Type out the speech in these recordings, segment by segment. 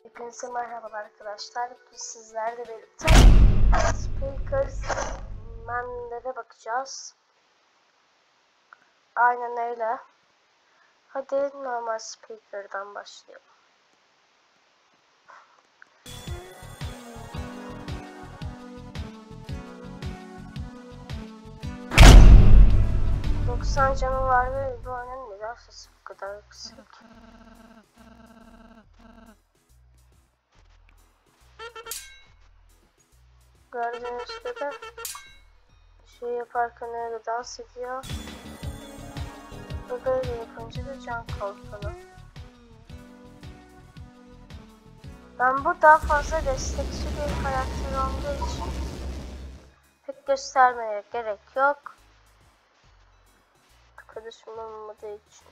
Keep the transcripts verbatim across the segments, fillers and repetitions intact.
Hepinize merhabalar arkadaşlar. Bugün sizlerle birlikte speaker segmentlere bakacağız. Aynen öyle. Hadi normal speaker'dan başlayalım. doksan canı var ve bu oyunun neden sesi bu kadar yüksek? Gördüğünüz gibi şey yaparken öyle dans ediyor. Ve böyle yapınca da can kalkanı. Ben bu daha fazla destekçi bir karakter olduğu için pek göstermeye gerek yok. Arkadaşım olmadığı için.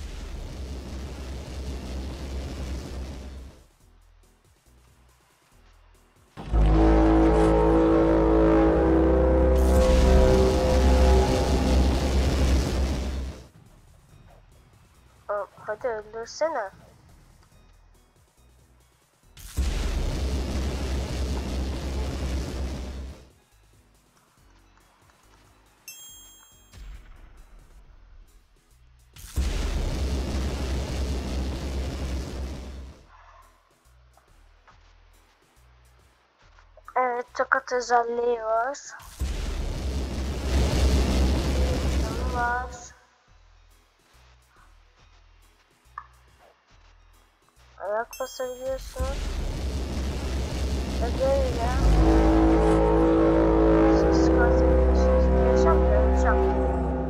Hadi öldürsene. Evet, tokat özelliği var. Canı var. Ayak basabiliyorsunuz. Ve böyle ses çıkartabiliyorsunuz. Yaşam yaşam.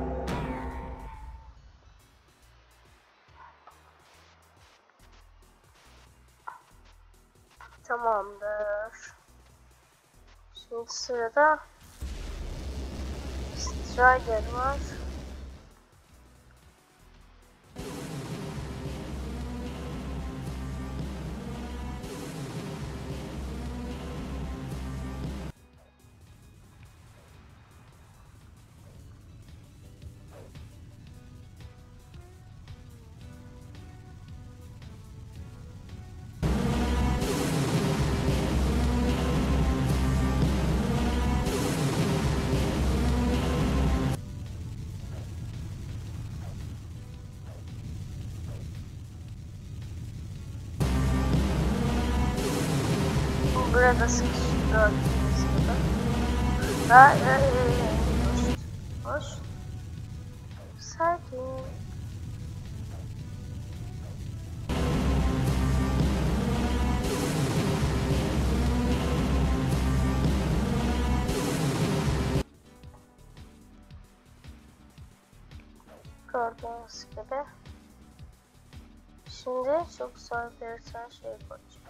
Tamamdır. Şimdi sırada Strider var. Burada sıkıştı gördüğünüz gibi. Ha, e, e, e, hoş, hoş. Sakin. Gördüğünüz gibi. Şimdi çok zor bir tane şey koyacağım.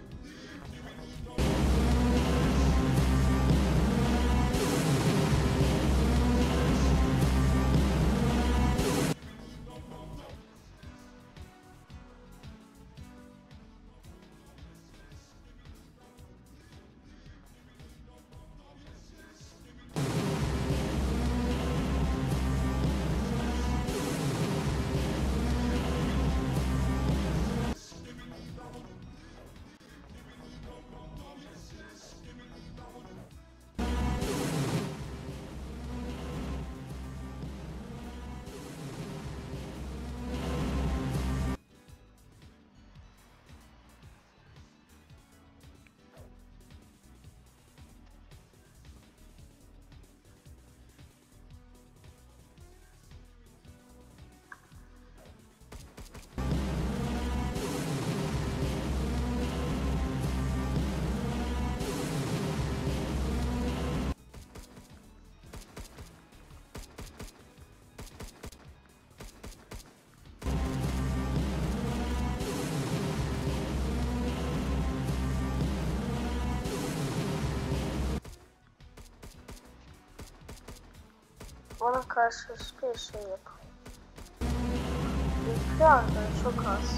Bana karşı hiçbir şey yok. Yüklü anda çok az.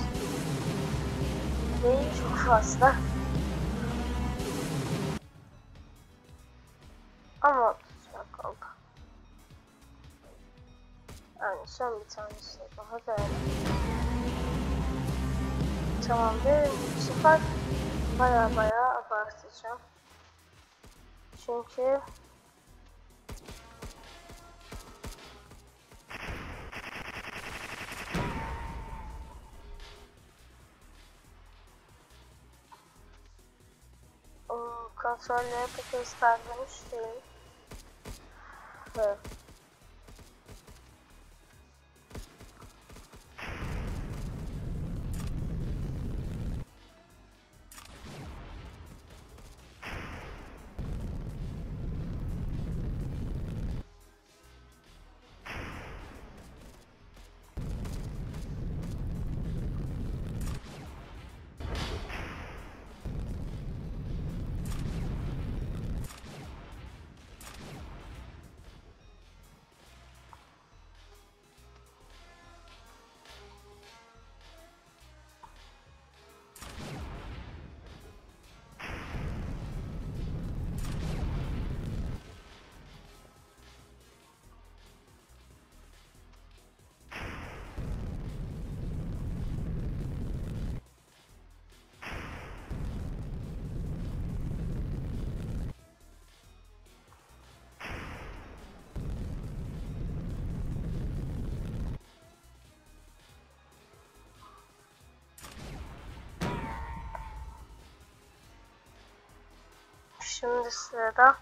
Değil çok fazla. Ama tutacak kaldı. Yani son bir tanesi daha böyle. Tamamdır. Bu sefer baya baya abartacağım. Çünkü o kontrolleri pek ezberlemiş değil. Evet. Şimdi sırada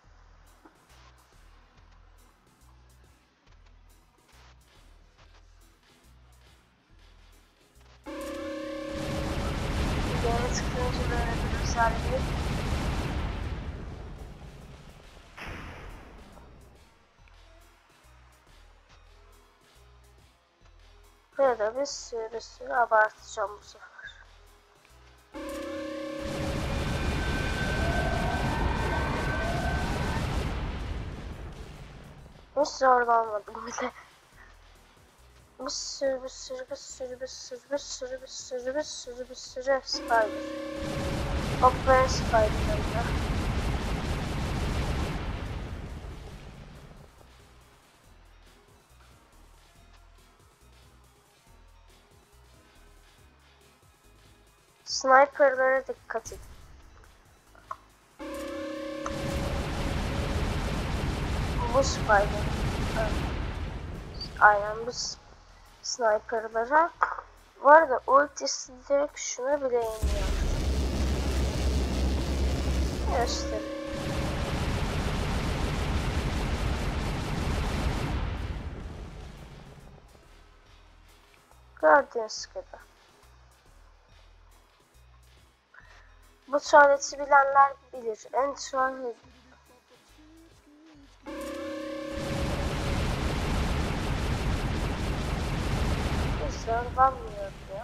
yeni tıklayınca böyle bir özelliği. Böyle de bir sürü bir sürü abartacağım bu sefer. Hiç zorlanmadım bile. Bir sürü bir sürü bir sürü bir sürü bir sürü bir sürü bir sürü bir sürü spider. Okların spiderlarında. Sniper'lara dikkat edin. Bu spider. Evet. Aynen bu sniper'lara. Bu arada ultisi direkt şuna bile iniyor. Göster. Gördüğünüz gibi. Bu tuvaleti bilenler bilir. En tuvalet. Zorlanmıyor diyor.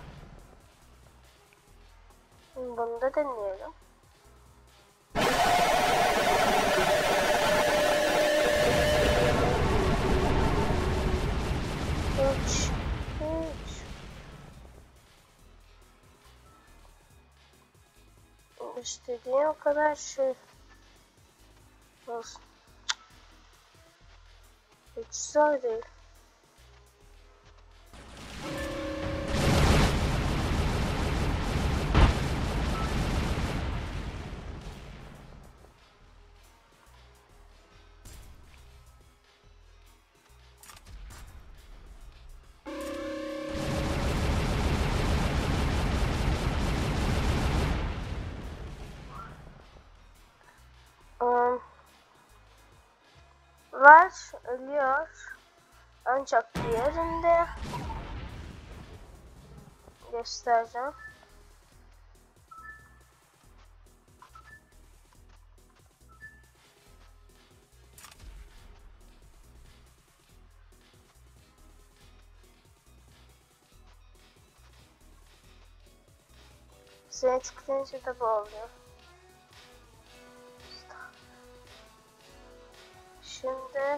Bunu da deneyelim. Üç. Üç. İstediğin o kadar şey olsun. Hiç zor değil. Um, var, ölüyor. Ancak diğerinde göstereceğim. Seni tıklayınca da bu oluyor. Şimdi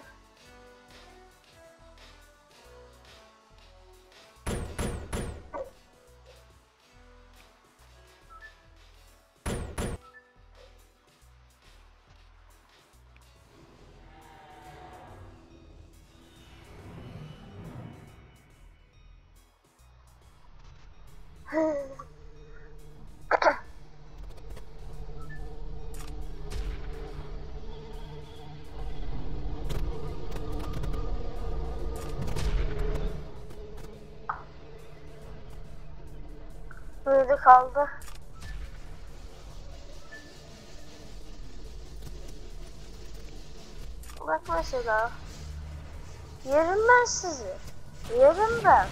Böyle kaldı. Bak mesela. Yerim ben sizi. Yerim ben.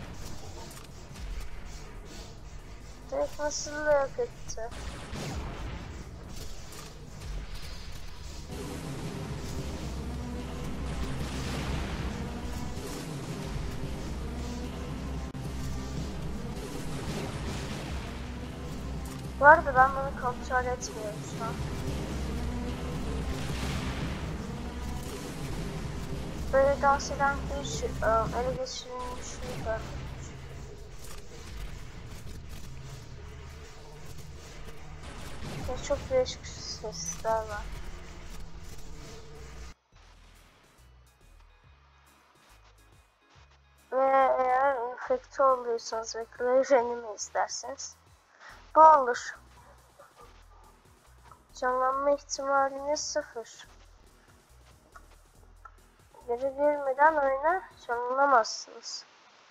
Direkt nasıl yok etti. Bu arada ben bunu kontrol etmiyorum şu an. Böyle dans eden bir şey, ele geçirilmişini görmedim. Ve çok değişik sesler var. Ve eğer infekte olduysanız ve Claire'ni isterseniz bu olur. Canlanma ihtimaliniz sıfır. Geri girmeden oyuna canlanamazsınız.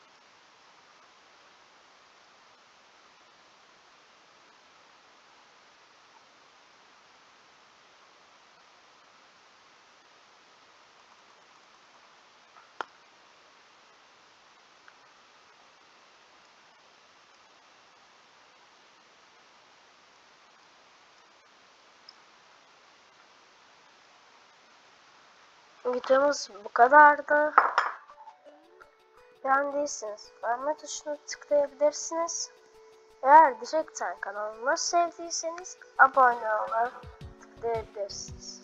Videomuz bu kadardı. Beğendiyseniz beğenme tuşuna tıklayabilirsiniz. Eğer direkten kanalımı sevdiyseniz abone olmayı tıklayabilirsiniz.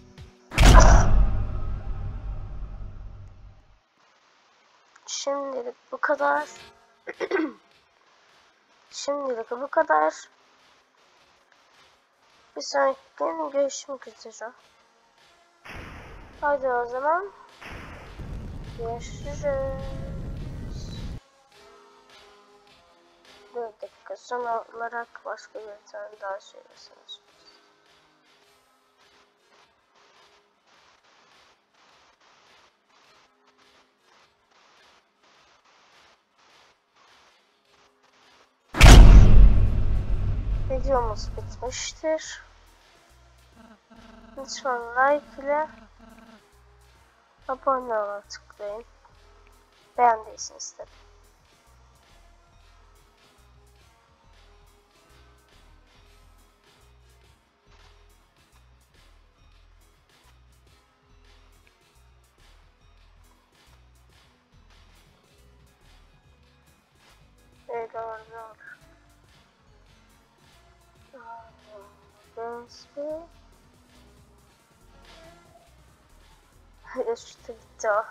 Şimdilik bu kadar. Şimdilik bu kadar. Bir sonraki gün görüşmek üzere. Hadi o zaman görüşürüz. Bir dakika son olarak başka bir tane daha söyleseniz. Videomuz bitmiştir. Lütfen like ile abone ol'a tıklayın. Beğendiyseniz tabii. Öyle olur. Gözlü. İşte bitti o.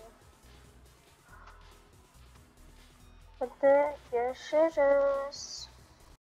Hadi görüşürüz.